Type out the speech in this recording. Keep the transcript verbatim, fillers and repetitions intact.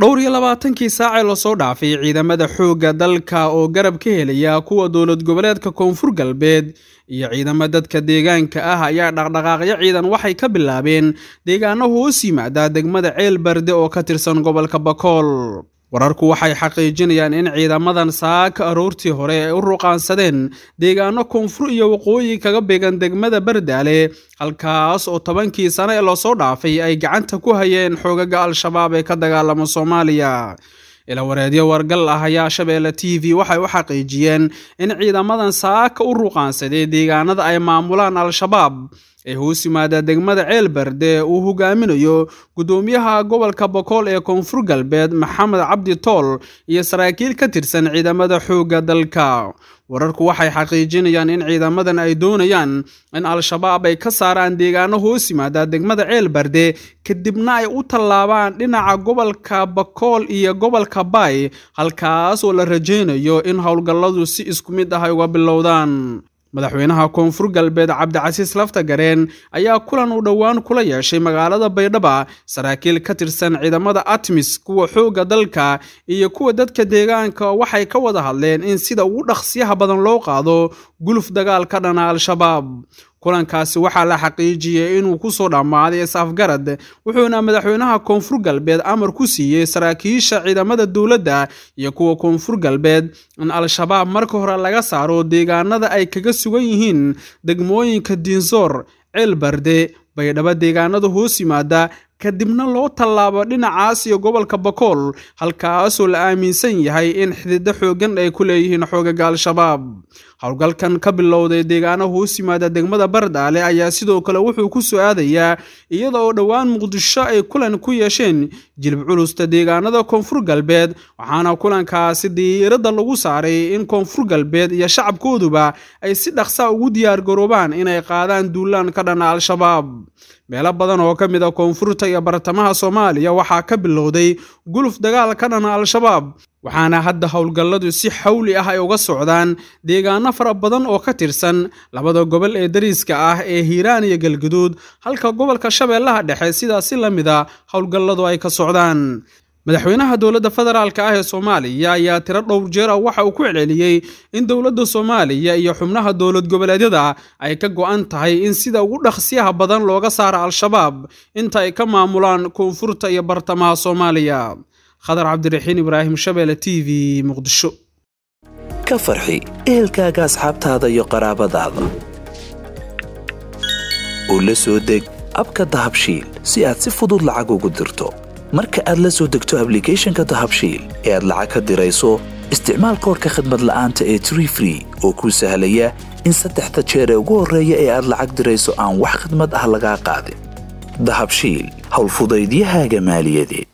dhowr iyo labaatankii saac la soo dhaafay ciidamada xoogga dalka oo garab ka helaya kuwa dowlad goboleedka Koonfur Galbeed iyo ciidamada dadka deegaanka ah ayaa dhaqdhaqaaqyo ciidan waxay ka bilaabeen deegaano hoos yimaada degmada Ceel Barde oo ka tirsan gobolka Bakool. wararku waxay xaqiijinayaan in ciidamadan saaka aroortii hore ay u ruqaansadeen deegaano koonfur iyo waqooyi kaga beegan degmada Bardaale halkaas oo tobankii sano ee loo soo dhaafay ay gacanta ku hayeen xoogaga Al-Shabaab ee ka dagaalama Soomaaliya. ila wareedyo wargal ah ayaa Shabeelle T V waxay u xaqiijiyeen in ciidamadan saaka u ruqaansaday deegaanada ay maamulaan Al-Shabaab ee hoos yimaada degmada Ceel Barde uu hogaaminayo gudoomiyaha gobolka Bakool ee Koonfur Galbeed Maxamed Cabdi Tool iyo saraakiil ka tirsan ciidamada xoogga dalka. wararku waxay xaqiijinayaan in ciidamadan ay doonayaan in Al-Shabaab ay ka saaraan deegaano hoos yimaada degmada Ceel Barde kadibna ay u tallaabaan dhinaca gobolka Bakool iyo gobolka Bay halkaas oo la rajeynayo in howlgalladu si isku mid ah ay uga bilowdaan. madaxweynaha Koonfur Galbeed Cabdicasiis Laftagareen ayaa kulan u dhawaan kula yeeshay magaalada Baydhabo saraakiil ka tirsan ciidamada ATMIS kuwa xoogga dalka iyo kuwa dadka deegaanka waxay ka wada hadleen in sida ugu dhaqsiyaha badan loo qaado guluf dagaal ka dhana Al-Shabaab. kulankaasi waxaa la xaqiijiyay inuu ku soo dhamaaday isafgarad wuxuuna madaxweynaha Koonfur Galbeed amar ku siiyay saraakiisha ciidamada dawladda iyo kuwa Koonfur Galbeed in Al-Shabaab marka hore laga saaro deegaanada ay kaga sugan yihiin degmooyinka Dinsor, Ceel Barde, Baydhabo deegaanada hoos yimaada kadibna loo tallaabo dhinacaas iyo gobolka Bakool halkaas oo la aaminsan yahay in xididdo xoogan ay ku leeyihiin xoogaga Al-Shabaab. howlgalkan ka bilowday deegaano hoos yimaada degmada Bardaale ayaa sidoo kale wuxuu ku soo aadayaa iyada oo dhawaan Muqdisho ay kulan ku yeesheen jilib culusta deegaanada Koonfur Galbeed waxaana kulankaasi diiradda lagu saaray in Koonfur Galbeed iyo shacabkooduba ay si dhaqso ugu diyaar garoobaan inay qaadaan duulaan ka dhana Al-Shabaab. meelo badan oo ka mid ah koonfurta iyo bartamaha Soomaaliya waxaa ka bilowday guluf dagaal ka dhana Al-Shabaab waxaana hadda howlgalladu si xawli ah ay uga socdaan deegaano fara badan oo ka tirsan labada gobol ee dariska ah ee Hiiraan iyo Galgaduud halka gobolka Shabeellaha Dhexe sidaas la mid ah howlgalladu ay ka socdaan. madaxweynaha dowladda federaalka ah ee Soomaaliya ayaa tiro dhowr jeer waxa uu ku celceliyay in dowladda Soomaaliya iyo xubnaha dowlad goboleedyada ay ka go'an tahay in sida ugu dhaqsiyaha badan looga saaro Al-Shabaab inta ay ka maamulaan koonfurta iyo bartamaha Soomaaliya. khadar cabdiraxiin ibraahim Shabeelle T V Muqdisho. ka farxi ehelkaaga asxaabtaada iyo qaraabadaada oo la soo deg abka Dahabshiil si aad si fudud lacag ugu dirto. marka aad la soo degto application-ka Dahabshiil ee aad lacag ka dirayso isticmaal koodka khidmad la'aanta ee Tree Free oo kuu sahlaya in saddexda jeer ee ugu horreeya ee aad lacag dirayso aan wax khidmad ah laga qaadin. Dahabshiil howlfudaydiyahaaga maaliyadeed.